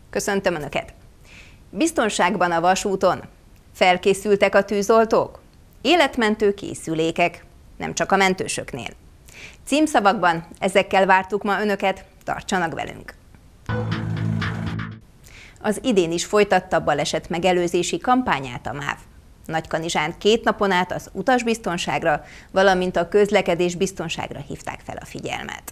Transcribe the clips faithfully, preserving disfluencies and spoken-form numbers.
Köszöntöm Önöket! Biztonságban a vasúton. Felkészültek a tűzoltók? Életmentő készülékek, nem csak a mentősöknél. Címszavakban ezekkel vártuk ma Önöket, tartsanak velünk! Az idén is folytatta baleset megelőzési kampányát a MÁV. Nagykanizsán két napon át az utasbiztonságra, valamint a közlekedés biztonságra hívták fel a figyelmet.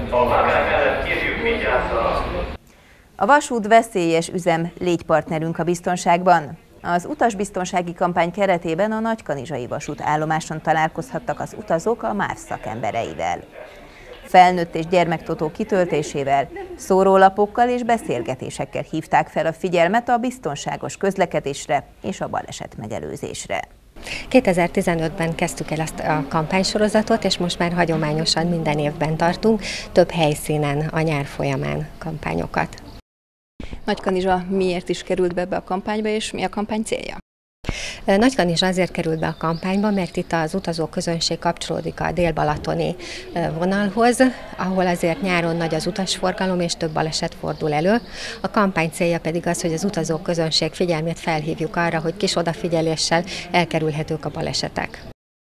A vasút veszélyes üzem, légy partnerünk a biztonságban. Az utasbiztonsági kampány keretében a nagykanizsai vasútállomáson találkozhattak az utazók a MÁV szakembereivel. Felnőtt és gyermektotó kitöltésével, szórólapokkal és beszélgetésekkel hívták fel a figyelmet a biztonságos közlekedésre és a baleset megelőzésre. kétezer-tizenötben kezdtük el ezt a kampánysorozatot, és most már hagyományosan minden évben tartunk több helyszínen a nyár folyamán kampányokat. Nagykanizsa miért is került be ebbe a kampányba, és mi a kampány célja? Nagykanizsa azért került be a kampányba, mert itt az utazóközönség kapcsolódik a dél-balatoni vonalhoz, ahol azért nyáron nagy az utasforgalom és több baleset fordul elő. A kampány célja pedig az, hogy az utazóközönség figyelmét felhívjuk arra, hogy kis odafigyeléssel elkerülhetők a balesetek.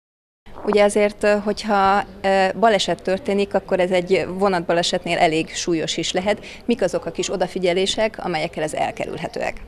Ugye azért, hogyha baleset történik, akkor ez egy vonatbalesetnél elég súlyos is lehet. Mik azok a kis odafigyelések, amelyekkel ez elkerülhetőek?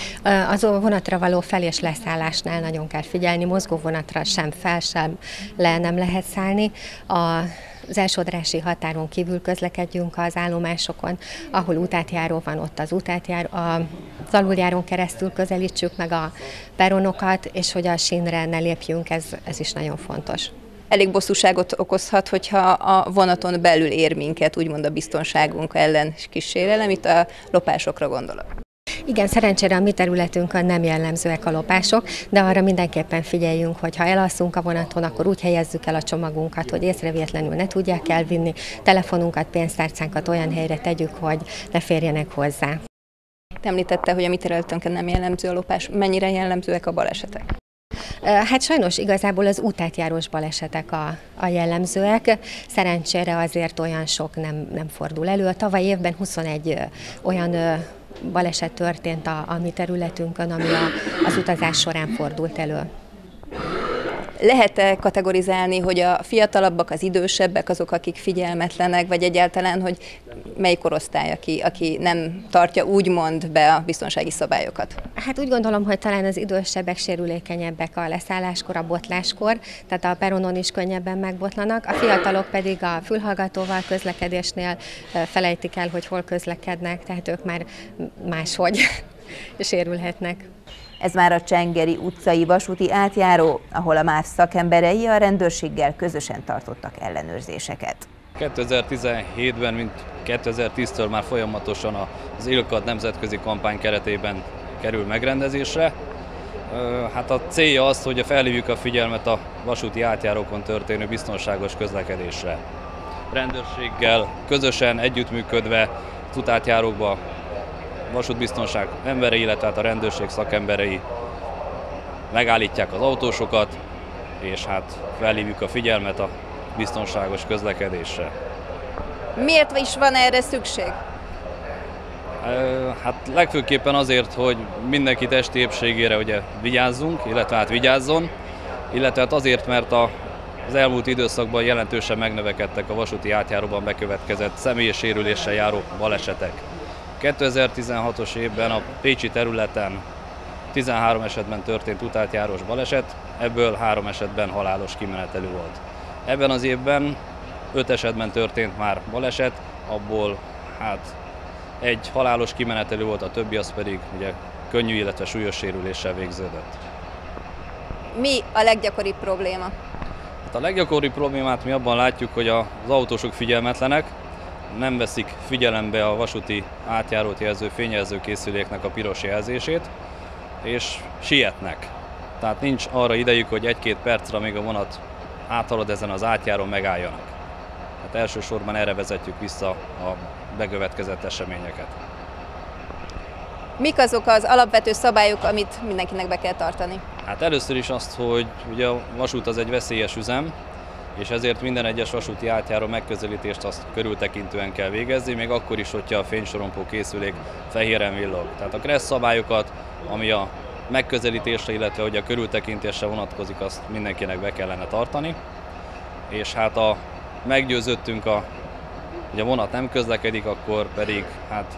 Az vonatra való fel- és leszállásnál nagyon kell figyelni, mozgó vonatra sem fel, sem le nem lehet szállni. A Az elsodrási határon kívül közlekedjünk az állomásokon, ahol útátjáró van, ott az útátjáró, az aluljáron keresztül közelítsük meg a peronokat, és hogy a sínre ne lépjünk, ez, ez is nagyon fontos. Elég bosszúságot okozhat, hogyha a vonaton belül ér minket, úgymond a biztonságunk ellen kísérelem, itt a lopásokra gondolok. Igen, szerencsére a mi területünkön nem jellemzőek a lopások, de arra mindenképpen figyeljünk, hogy ha elalszunk a vonaton, akkor úgy helyezzük el a csomagunkat, hogy észrevétlenül ne tudják elvinni, telefonunkat, pénztárcánkat olyan helyre tegyük, hogy ne férjenek hozzá. Te említette, hogy a mi területünkön nem jellemző a lopás. Mennyire jellemzőek a balesetek? Hát sajnos igazából az útátjárós balesetek a, a jellemzőek. Szerencsére azért olyan sok nem, nem fordul elő. A tavaly évben huszonegy olyan baleset történt a, a mi területünkön, ami a, az utazás során fordult elő. Lehet-e kategorizálni, hogy a fiatalabbak, az idősebbek azok, akik figyelmetlenek, vagy egyáltalán, hogy mely korosztály, aki, aki nem tartja úgymond be a biztonsági szabályokat? Hát úgy gondolom, hogy talán az idősebbek sérülékenyebbek a leszálláskor, a botláskor, tehát a peronon is könnyebben megbotlanak, a fiatalok pedig a fülhallgatóval közlekedésnél felejtik el, hogy hol közlekednek, tehát ők már máshogy sérülhetnek. Ez már a Csengeri utcai vasúti átjáró, ahol a MÁV szakemberei a rendőrséggel közösen tartottak ellenőrzéseket. kétezer-tizenhétben, mint kétezer-tíztől már folyamatosan az ILKAD nemzetközi kampány keretében kerül megrendezésre. Hát a célja az, hogy felhívjuk a figyelmet a vasúti átjárókon történő biztonságos közlekedésre. Rendőrséggel közösen együttműködve az útátjárókba vasútbiztonság emberei, illetve a rendőrség szakemberei megállítják az autósokat, és hát felhívjuk a figyelmet a biztonságos közlekedésre. Miért is van erre szükség? Hát legfőképpen azért, hogy mindenki testi épségére ugye vigyázzunk, illetve hát vigyázzon, illetve hát azért, mert a, az elmúlt időszakban jelentősen megnövekedtek a vasúti átjáróban bekövetkezett személyes sérüléssel járó balesetek. kétezer-tizenhatos évben a pécsi területen tizenhárom esetben történt útátjárós baleset, ebből három esetben halálos kimenetelű volt. Ebben az évben öt esetben történt már baleset, abból hát egy halálos kimenetelű volt, a többi az pedig ugye könnyű, illetve súlyos sérüléssel végződött. Mi a leggyakoribb probléma? Hát a leggyakoribb problémát mi abban látjuk, hogy az autósok figyelmetlenek, nem veszik figyelembe a vasúti átjárót jelző fényjelző készüléknek a piros jelzését, és sietnek. Tehát nincs arra idejük, hogy egy-két percre, még a vonat áthalad ezen az átjáron, megálljanak. Hát elsősorban erre vezetjük vissza a bekövetkezett eseményeket. Mik azok az alapvető szabályok, amit mindenkinek be kell tartani? Hát először is azt, hogy ugye a vasút az egy veszélyes üzem, és ezért minden egyes vasúti átjáró megközelítést azt körültekintően kell végezni, még akkor is, hogyha a fénysorompó készülék fehéren villog. Tehát a kressz szabályokat, ami a megközelítésre, illetve hogy a körültekintésre vonatkozik, azt mindenkinek be kellene tartani. És hát a meggyőződtünk, a, hogy a vonat nem közlekedik, akkor pedig hát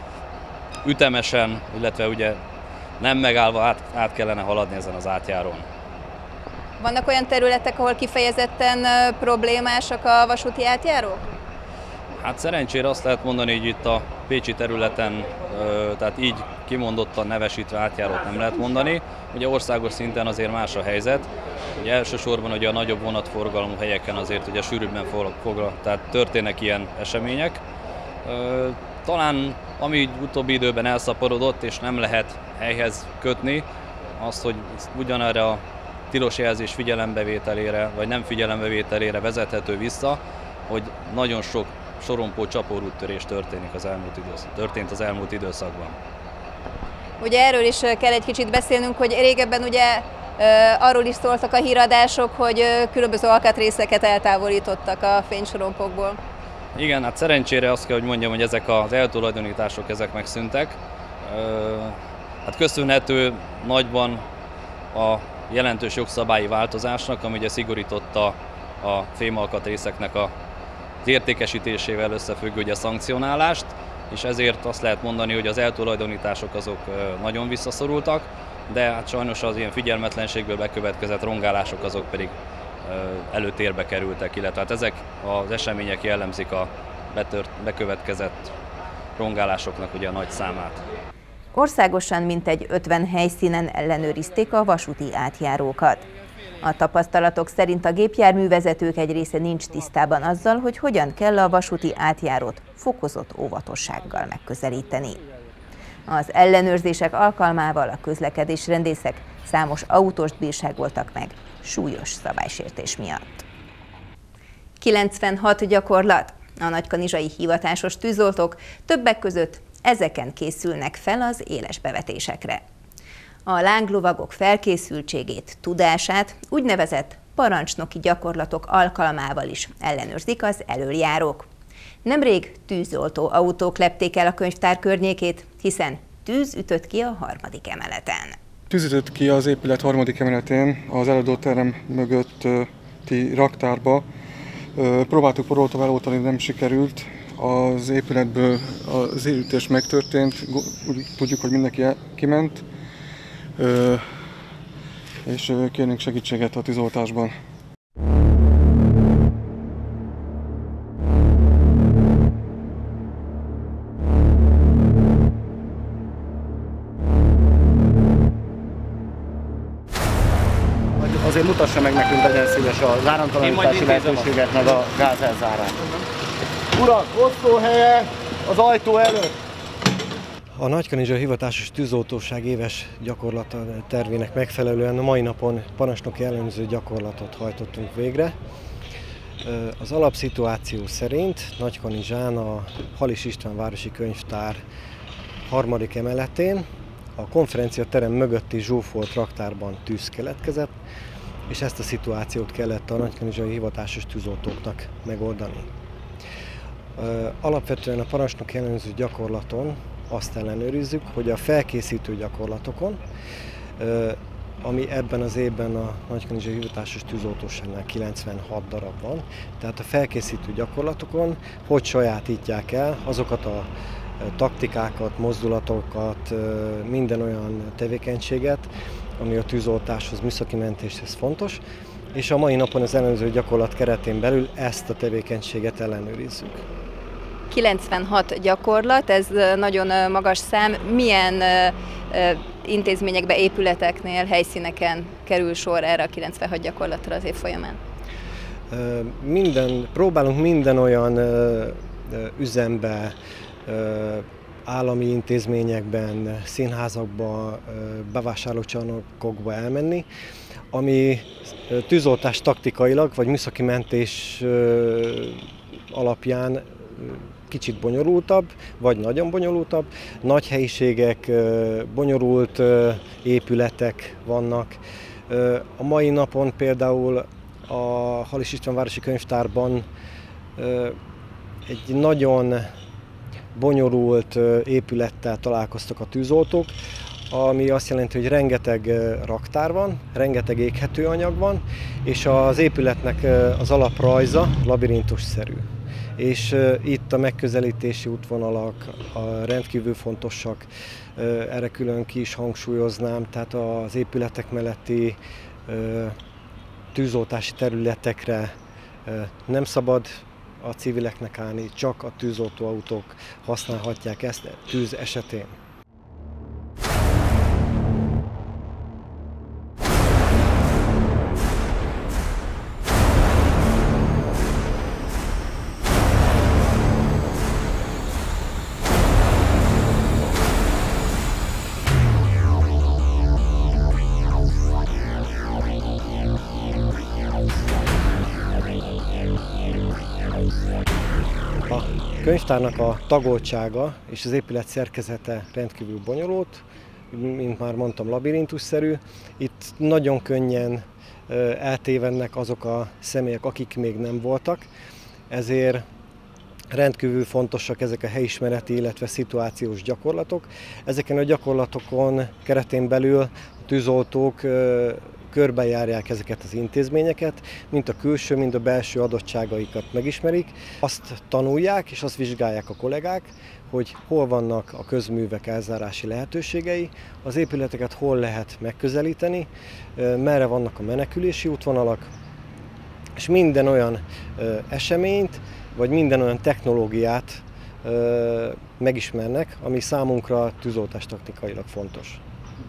ütemesen, illetve ugye nem megállva át, át kellene haladni ezen az átjárón. Vannak olyan területek, ahol kifejezetten problémásak a vasúti átjárók? Hát szerencsére azt lehet mondani, hogy itt a pécsi területen, tehát így kimondottan nevesítve átjárót nem lehet mondani. Ugye országos szinten azért más a helyzet. Ugye elsősorban ugye a nagyobb vonatforgalmú helyeken azért ugye sűrűbben foglal, tehát történnek ilyen események. Talán ami utóbbi időben elszaporodott és nem lehet helyhez kötni, az, hogy ugyanerre a tilos jelzés figyelembevételére, vagy nem figyelembevételére vezethető vissza, hogy nagyon sok sorompó csaporúttörés történik az elmúlt időszak, történt az elmúlt időszakban. Ugye erről is kell egy kicsit beszélnünk, hogy régebben ugye arról is szóltak a híradások, hogy különböző alkatrészeket eltávolítottak a fénysorompókból. Igen, hát szerencsére azt kell, hogy mondjam, hogy ezek az eltulajdonítások ezek megszűntek. Hát köszönhető nagyban a jelentős jogszabályi változásnak, ami ugye szigorította a fémalkatrészeknek a az értékesítésével összefüggő ugye szankcionálást, és ezért azt lehet mondani, hogy az eltulajdonítások azok nagyon visszaszorultak, de hát sajnos az ilyen figyelmetlenségből bekövetkezett rongálások azok pedig előtérbe kerültek, illetve hát ezek az események jellemzik a betört, bekövetkezett rongálásoknak ugye a nagy számát. Országosan mintegy ötven helyszínen ellenőrizték a vasúti átjárókat. A tapasztalatok szerint a gépjárművezetők egy része nincs tisztában azzal, hogy hogyan kell a vasúti átjárót fokozott óvatossággal megközelíteni. Az ellenőrzések alkalmával a közlekedésrendészek számos autóst bírságoltak meg súlyos szabálysértés miatt. kilencvenhat gyakorlat. A nagykanizsai hivatásos tűzoltók többek között ezeken készülnek fel az éles bevetésekre. A lánglovagok felkészültségét, tudását úgynevezett parancsnoki gyakorlatok alkalmával is ellenőrzik az elöljárók. Nemrég tűzoltó autók lepték el a könyvtár környékét, hiszen tűz ütött ki a harmadik emeleten. Tűz ütött ki az épület harmadik emeletén, az előadóterem mögötti raktárba. Próbáltuk poroltóval eloltani, nem sikerült. Az épületből az ütés megtörtént, úgy tudjuk, hogy mindenki kiment, és kérnénk segítséget a tűzoltásban. Azért mutassa meg nekünk, legyen szíves az áramtalanítási lehetőséget, meg a gázelzárát. Urak, osztóhelye az ajtó előtt! A Nagykanizsa Hivatásos Tűzoltóság éves gyakorlata tervének megfelelően a mai napon parancsnoki ellenőrző gyakorlatot hajtottunk végre. Az alapszituáció szerint Nagykanizsán a Halis István városi könyvtár harmadik emeletén a konferenciaterem mögötti zsúfolt raktárban tűz keletkezett, és ezt a szituációt kellett a nagykanizsai hivatásos tűzoltóknak megoldani. Alapvetően a parancsnoki ellenőrző gyakorlaton azt ellenőrizzük, hogy a felkészítő gyakorlatokon, ami ebben az évben a Nagykanizsai Hivatásos Tűzoltóságnál kilencvenhat darab van, tehát a felkészítő gyakorlatokon hogy sajátítják el azokat a taktikákat, mozdulatokat, minden olyan tevékenységet, ami a tűzoltáshoz, műszaki mentéshez fontos, és a mai napon az ellenőrző gyakorlat keretén belül ezt a tevékenységet ellenőrizzük. kilencvenhat gyakorlat, ez nagyon magas szám. Milyen intézményekbe, épületeknél, helyszíneken kerül sor erre a kilencvenhat gyakorlatra az év folyamán? Minden, próbálunk minden olyan üzembe, állami intézményekben, színházakba, bevásárlócsarnokokba elmenni, ami tűzoltás taktikailag vagy műszaki mentés alapján kicsit bonyolultabb, vagy nagyon bonyolultabb. Nagy helyiségek, bonyolult épületek vannak. A mai napon például a Halis István Városi Könyvtárban egy nagyon bonyolult épülettel találkoztak a tűzoltók, ami azt jelenti, hogy rengeteg raktár van, rengeteg éghető anyag van, és az épületnek az alaprajza labirintusszerű. És itt a megközelítési útvonalak a rendkívül fontosak, erre külön ki is hangsúlyoznám, tehát az épületek melletti tűzoltási területekre nem szabad a civileknek állni, csak a tűzoltóautók használhatják ezt tűz esetén. A könyvtárnak a tagoltsága és az épület szerkezete rendkívül bonyolult, mint már mondtam, labirintusszerű. Itt nagyon könnyen eltévednek azok a személyek, akik még nem voltak, ezért rendkívül fontosak ezek a helyismereti, illetve szituációs gyakorlatok. Ezeken a gyakorlatokon keretén belül a tűzoltók körbejárják ezeket az intézményeket, mind a külső, mind a belső adottságaikat megismerik. Azt tanulják és azt vizsgálják a kollégák, hogy hol vannak a közművek elzárási lehetőségei, az épületeket hol lehet megközelíteni, merre vannak a menekülési útvonalak, és minden olyan eseményt, vagy minden olyan technológiát megismernek, ami számunkra tűzoltástaktikailag fontos.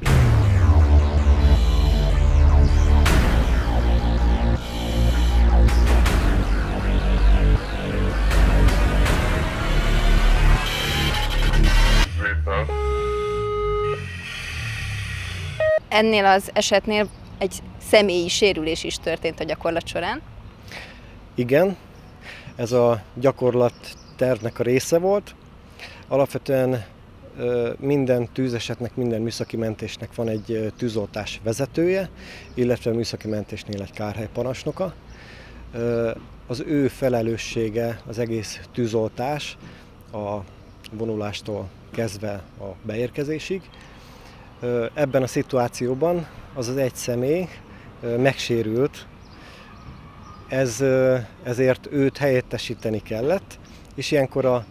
Ennél az esetnél egy személyi sérülés is történt a gyakorlat során. Igen, ez a gyakorlat tervnek a része volt. Alapvetően minden tűzesetnek, minden műszaki mentésnek van egy tűzoltás vezetője, illetve a műszaki mentésnél egy kárhelyparancsnoka. Az ő felelőssége az egész tűzoltás a vonulástól kezdve a beérkezésig. Ebben a szituációban az az egy személy megsérült, ez, ezért őt helyettesíteni kellett, és ilyenkor a,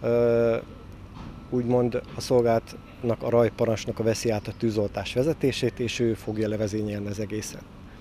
úgymond a szolgálatnak, a rajparancsnok veszi át a tűzoltás vezetését, és ő fogja levezényelni az egészet.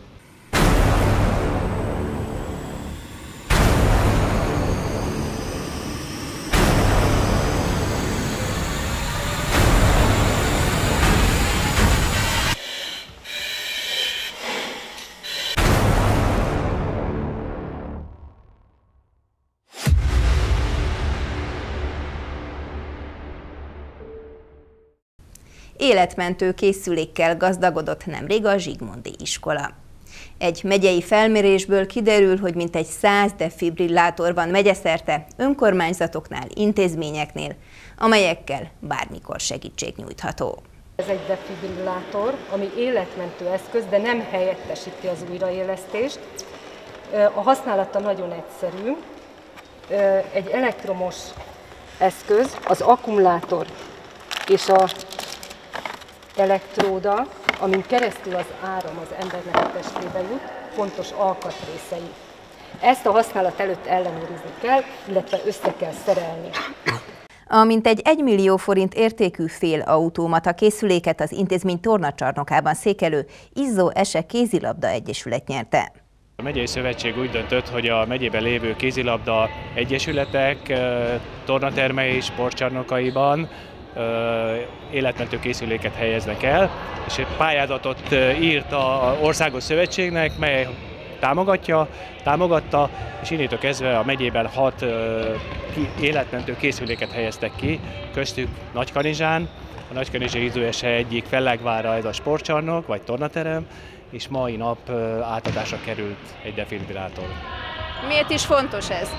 Életmentő készülékkel gazdagodott nemrég a Zsigmondy iskola. Egy megyei felmérésből kiderül, hogy mintegy száz defibrillátor van megyeszerte önkormányzatoknál, intézményeknél, amelyekkel bármikor segítség nyújtható. Ez egy defibrillátor, ami életmentő eszköz, de nem helyettesíti az újraélesztést. A használata nagyon egyszerű. Egy elektromos eszköz, az akkumulátor és a elektróda, amin keresztül az áram az embernek a testébe jut, fontos alkatrészei. Ezt a használat előtt ellenőrizni kell, illetve össze kell szerelni. A mintegy egy millió forint értékű félautomata készüléket az intézmény tornacsarnokában székelő Izzó Ese Kézilabda Egyesület nyerte. A megyei szövetség úgy döntött, hogy a megyében lévő kézilabda egyesületek tornatermei sportcsarnokaiban életmentő készüléket helyeznek el, és egy pályázatot írt az országos szövetségnek, mely támogatja, támogatta, és innentől kezdve a megyében hat életmentő készüléket helyeztek ki, köztük Nagykanizsán. A Nagykanizsai Izzó Ese egyik fellegvára ez a sportcsarnok, vagy tornaterem, és mai nap átadásra került egy defibrillátor. Miért is fontos ez?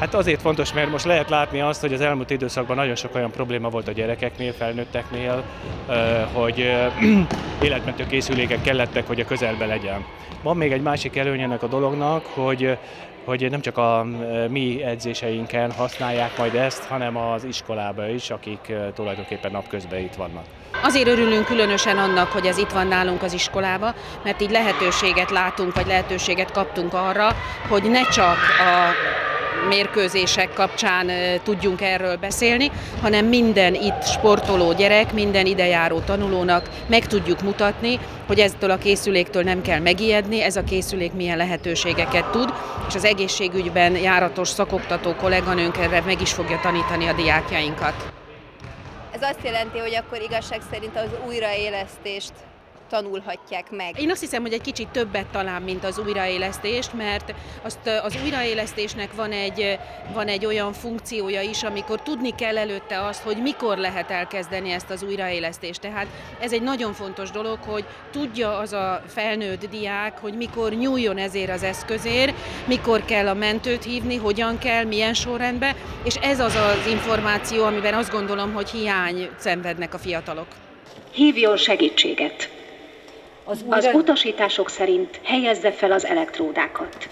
Hát azért fontos, mert most lehet látni azt, hogy az elmúlt időszakban nagyon sok olyan probléma volt a gyerekeknél, felnőtteknél, hogy életmentő készülékek kellettek, hogy a közelben legyen. Van még egy másik előnye ennek a dolognak, hogy hogy nem csak a mi edzéseinken használják majd ezt, hanem az iskolában is, akik tulajdonképpen napközben itt vannak. Azért örülünk különösen annak, hogy ez itt van nálunk az iskolába, mert így lehetőséget látunk, vagy lehetőséget kaptunk arra, hogy ne csak a mérkőzések kapcsán tudjunk erről beszélni, hanem minden itt sportoló gyerek, minden idejáró tanulónak meg tudjuk mutatni, hogy eztől a készüléktől nem kell megijedni, ez a készülék milyen lehetőségeket tud, és az egészségügyben járatos szakoktató kolléganőnk erre meg is fogja tanítani a diákjainkat. Ez azt jelenti, hogy akkor igazság szerint az újraélesztést tanulhatják meg. Én azt hiszem, hogy egy kicsit többet talán, mint az újraélesztést, mert azt, az újraélesztésnek van egy, van egy olyan funkciója is, amikor tudni kell előtte azt, hogy mikor lehet elkezdeni ezt az újraélesztést. Tehát ez egy nagyon fontos dolog, hogy tudja az a felnőtt diák, hogy mikor nyúljon ezért az eszközért, mikor kell a mentőt hívni, hogyan kell, milyen sorrendben, és ez az az információ, amiben azt gondolom, hogy hiány szenvednek a fiatalok. Hívjon segítséget! Az, az utasítások szerint helyezze fel az elektródákat.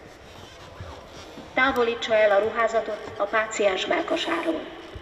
Távolítsa el a ruházatot a páciens mellkasáról.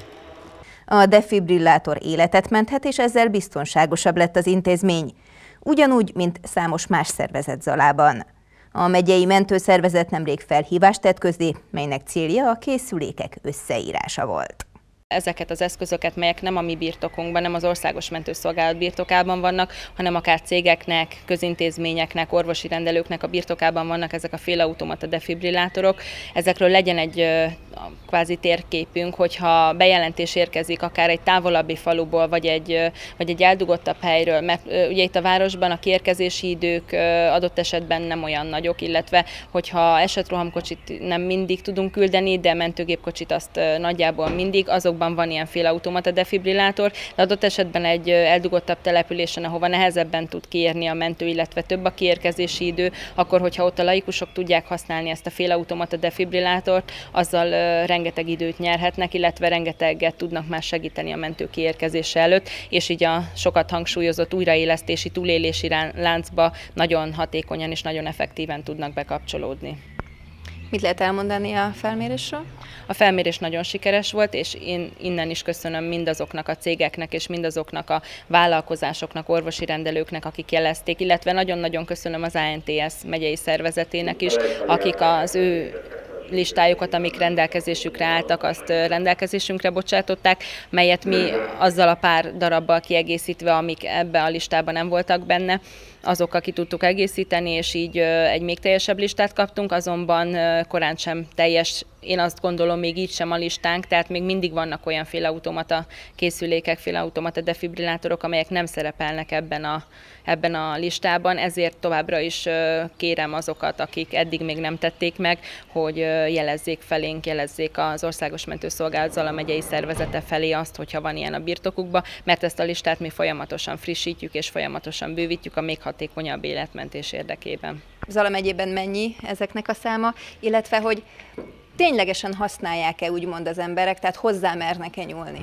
A defibrillátor életet menthet, és ezzel biztonságosabb lett az intézmény. Ugyanúgy, mint számos más szervezet Zalában. A megyei mentőszervezet nemrég felhívást tett közzé, melynek célja a készülékek összeírása volt. Ezeket az eszközöket, melyek nem a mi birtokunkban, nem az Országos Mentőszolgálat birtokában vannak, hanem akár cégeknek, közintézményeknek, orvosi rendelőknek a birtokában vannak ezek a félautomata defibrillátorok. Ezekről legyen egy kvázi térképünk, hogyha bejelentés érkezik akár egy távolabbi faluból, vagy egy, vagy egy eldugottabb helyről, mert ugye itt a városban a kiérkezési idők adott esetben nem olyan nagyok, illetve hogyha esetrohamkocsit nem mindig tudunk küldeni, de mentőgépkocsit azt nagyjából mindig, azokban van ilyen félautomata defibrillátor, de adott esetben egy eldugottabb településen, ahova nehezebben tud kiérni a mentő, illetve több a kiérkezési idő, akkor hogyha ott a laikusok tudják használni ezt a félautomata defibrillátort, azzal rengeteg időt nyerhetnek, illetve rengeteget tudnak már segíteni a mentő kiérkezése előtt, és így a sokat hangsúlyozott újraélesztési, túlélési láncba nagyon hatékonyan és nagyon effektíven tudnak bekapcsolódni. Mit lehet elmondani a felmérésről? A felmérés nagyon sikeres volt, és én innen is köszönöm mindazoknak a cégeknek és mindazoknak a vállalkozásoknak, orvosi rendelőknek, akik jelezték, illetve nagyon-nagyon köszönöm az á en té es megyei szervezetének is, akik az ő listájukat, amik rendelkezésükre álltak, azt rendelkezésünkre bocsátották, melyet mi azzal a pár darabbal kiegészítve, amik ebbe a listában nem voltak benne, azokkal ki tudtuk egészíteni, és így egy még teljesebb listát kaptunk, azonban korán sem teljes, én azt gondolom, még így sem a listánk, tehát még mindig vannak olyan félautomata készülékek, félautomata defibrillátorok, amelyek nem szerepelnek ebben a, ebben a listában, ezért továbbra is kérem azokat, akik eddig még nem tették meg, hogy jelezzék felénk, jelezzék az Országos Mentőszolgálat Zala megyei szervezete felé azt, hogyha van ilyen a birtokukba, mert ezt a listát mi folyamatosan frissítjük és folyamatosan bővítjük a még hatékonyabb életmentés érdekében. Zala megyében mennyi ezeknek a száma, illetve hogy ténylegesen használják-e úgymond az emberek, tehát hozzá mernek-e nyúlni?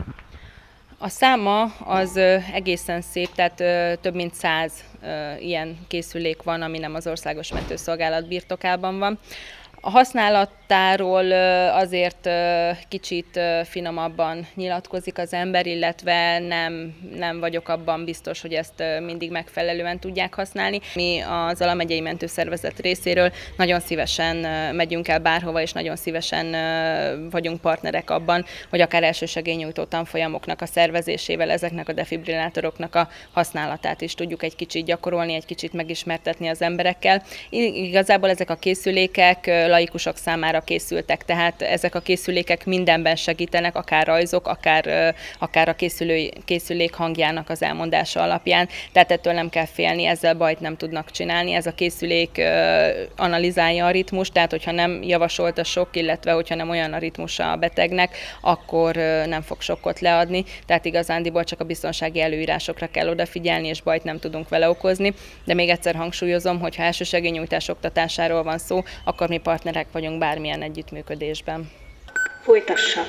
A száma az egészen szép, tehát több mint száz ilyen készülék van, ami nem az Országos Mentőszolgálat birtokában van. A használatáról azért kicsit finomabban nyilatkozik az ember, illetve nem, nem vagyok abban biztos, hogy ezt mindig megfelelően tudják használni. Mi az Zala megyei mentőszervezet részéről nagyon szívesen megyünk el bárhova, és nagyon szívesen vagyunk partnerek abban, hogy akár elsősegélynyújtó tanfolyamoknak a szervezésével ezeknek a defibrillátoroknak a használatát is tudjuk egy kicsit gyakorolni, egy kicsit megismertetni az emberekkel. Igazából ezek a készülékek laikusok számára készültek, tehát ezek a készülékek mindenben segítenek, akár rajzok, akár, akár a készülő, készülék hangjának az elmondása alapján, tehát ettől nem kell félni, ezzel bajt nem tudnak csinálni. Ez a készülék analizálja a ritmust, tehát hogyha nem javasolt a sok, illetve hogyha nem olyan a ritmusa a betegnek, akkor nem fog sokkot leadni, tehát igazándiból csak a biztonsági előírásokra kell odafigyelni, és bajt nem tudunk vele okozni, de még egyszer hangsúlyozom, hogy ha elsősegélynyújtás oktatásáról van szó, akkor mi partnerek vagyunk bármilyen együttműködésben. Folytassa.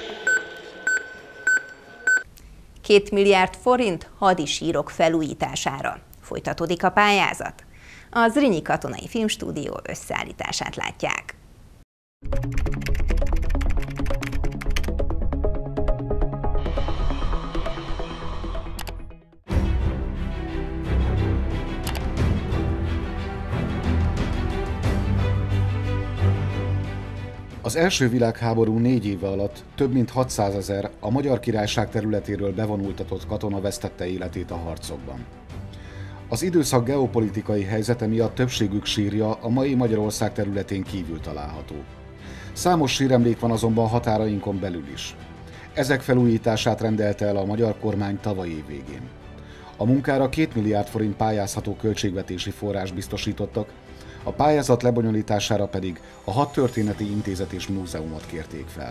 Két milliárd forint hadisírok felújítására. Folytatódik a pályázat. A Zrínyi Katonai Filmstúdió összeállítását látják. Az első világháború négy éve alatt több mint hatszázezer a Magyar Királyság területéről bevonultatott katona vesztette életét a harcokban. Az időszak geopolitikai helyzete miatt többségük sírja a mai Magyarország területén kívül található. Számos síremlék van azonban határainkon belül is. Ezek felújítását rendelte el a magyar kormány tavaly év végén. A munkára két milliárd forint pályázható költségvetési forrás biztosítottak, a pályázat lebonyolítására pedig a Hadtörténeti Intézet és Múzeumot kérték fel.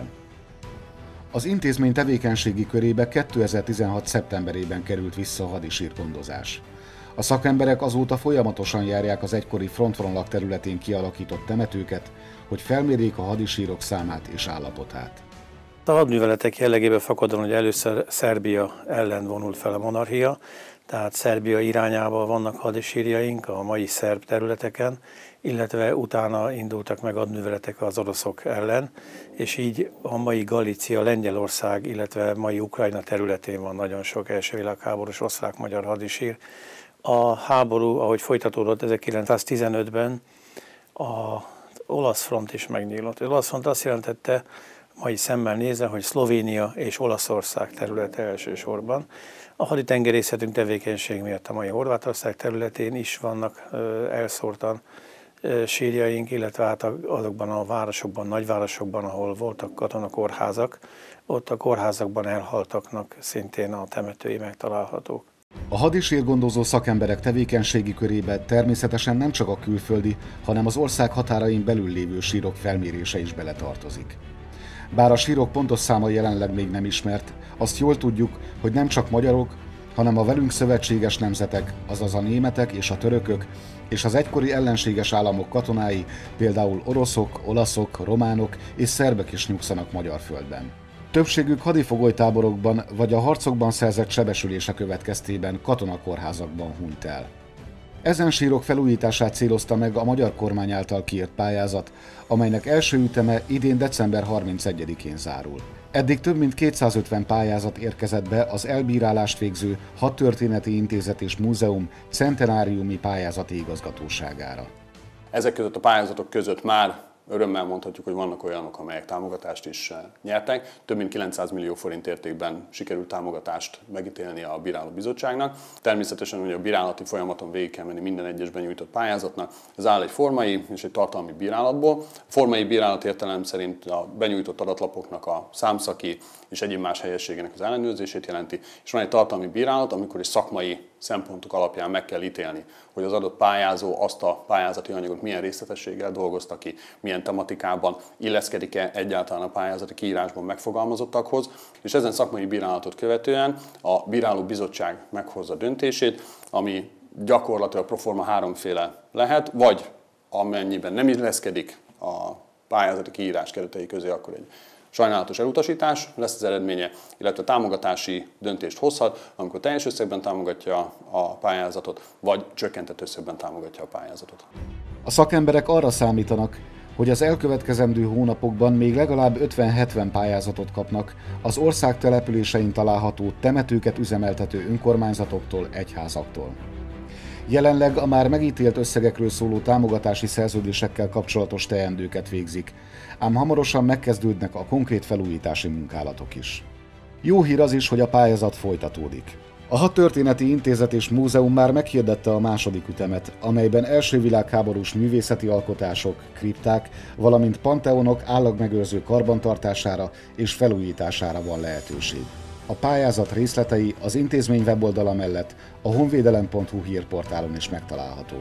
Az intézmény tevékenységi körébe kétezer-tizenhat. szeptemberében került vissza a hadisírgondozás. A szakemberek azóta folyamatosan járják az egykori frontvonalak területén kialakított temetőket, hogy felmérjék a hadisírok számát és állapotát. A hadműveletek jellegéből fakadóan, hogy először Szerbia ellen vonult fel a monarchia, tehát Szerbia irányába vannak hadisírjaink a mai szerb területeken, illetve utána indultak meg hadműveletek az oroszok ellen, és így a mai Galícia, Lengyelország, illetve mai Ukrajna területén van nagyon sok első világháborús osztrák-magyar hadisír. A háború, ahogy folytatódott ezerkilencszáztizenötben, az olasz front is megnyílt. Az olasz front azt jelentette, mai szemmel nézve, hogy Szlovénia és Olaszország területe elsősorban. A haditengerészetünk tevékenység miatt a mai Horvátország területén is vannak elszórtan sírjaink, illetve hát azokban a városokban, nagyvárosokban, ahol voltak katonakórházak, ott a kórházakban elhaltaknak szintén a temetői megtalálhatók. A hadisírgondozó szakemberek tevékenységi körébe természetesen nem csak a külföldi, hanem az ország határain belül lévő sírok felmérése is beletartozik. Bár a sírok pontos száma jelenleg még nem ismert, azt jól tudjuk, hogy nem csak magyarok, hanem a velünk szövetséges nemzetek, azaz a németek és a törökök, és az egykori ellenséges államok katonái, például oroszok, olaszok, románok és szerbek is nyugszanak magyar földben. Többségük hadifogolytáborokban vagy a harcokban szerzett sebesülése következtében katonakórházakban hunyt el. Ezen sírok felújítását célozta meg a magyar kormány által kiírt pályázat, amelynek első üteme idén december harmincegyedikén zárul. Eddig több mint kétszázötven pályázat érkezett be az elbírálást végző Hadtörténeti Intézet és Múzeum centenáriumi pályázati igazgatóságára. Ezek között a pályázatok között már örömmel mondhatjuk, hogy vannak olyanok, amelyek támogatást is nyertek. Több mint kilencszáz millió forint értékben sikerült támogatást megítélni a bírálóbizottságnak. Természetesen ugye a bírálati folyamaton végig kell menni minden egyes benyújtott pályázatnak. Ez áll egy formai és egy tartalmi bírálatból. A formai bírálat értelem szerint a benyújtott adatlapoknak a számszaki és egyéb más helyességének az ellenőrzését jelenti, és van egy tartalmi bírálat, amikor is szakmai szempontok alapján meg kell ítélni, hogy az adott pályázó azt a pályázati anyagot milyen részletességgel dolgozta ki, milyen tematikában, illeszkedik-e egyáltalán a pályázati kiírásban megfogalmazottakhoz, és ezen szakmai bírálatot követően a bírálóbizottság meghozza döntését, ami gyakorlatilag proforma háromféle lehet, vagy amennyiben nem illeszkedik a pályázati kiírás keretei közé, akkor egy sajnálatos elutasítás lesz az eredménye, illetve támogatási döntést hozhat, amikor teljes összegben támogatja a pályázatot, vagy csökkentett összegben támogatja a pályázatot. A szakemberek arra számítanak, hogy az elkövetkezendő hónapokban még legalább ötven-hetven pályázatot kapnak az ország településein található temetőket üzemeltető önkormányzatoktól, egyházaktól. Jelenleg a már megítélt összegekről szóló támogatási szerződésekkel kapcsolatos teendőket végzik, ám hamarosan megkezdődnek a konkrét felújítási munkálatok is. Jó hír az is, hogy a pályázat folytatódik. A Hadtörténeti Intézet és Múzeum már meghirdette a második ütemet, amelyben első világháborús művészeti alkotások, kripták, valamint panteonok állagmegőrző karbantartására és felújítására van lehetőség. A pályázat részletei az intézmény weboldala mellett a honvédelem pont hu hírportálon is megtalálhatók.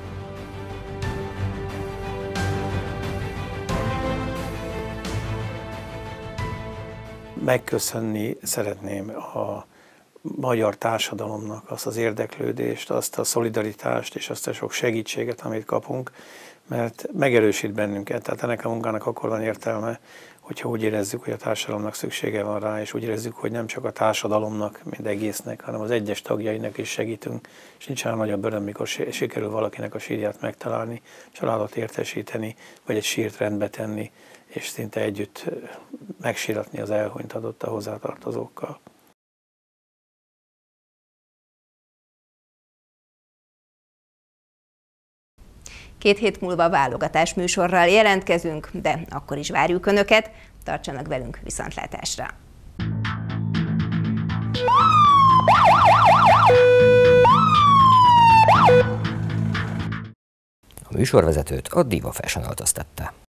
Megköszönni szeretném a magyar társadalomnak azt az érdeklődést, azt a szolidaritást és azt a sok segítséget, amit kapunk, mert megerősít bennünket. Tehát ennek a munkának akkor van értelme, hogyha úgy érezzük, hogy a társadalomnak szüksége van rá, és úgy érezzük, hogy nem csak a társadalomnak, mint egésznek, hanem az egyes tagjainak is segítünk, és nincs olyan nagyobb öröm, mikor sikerül valakinek a sírját megtalálni, családot értesíteni, vagy egy sírt rendbe tenni, és szinte együtt megsíratni az elhunyt adott a hozzátartozókkal. Két hét múlva válogatás műsorral jelentkezünk, de akkor is várjuk Önöket. Tartsanak velünk, viszontlátásra! A műsorvezetőt a Diva Fashion öltöztette.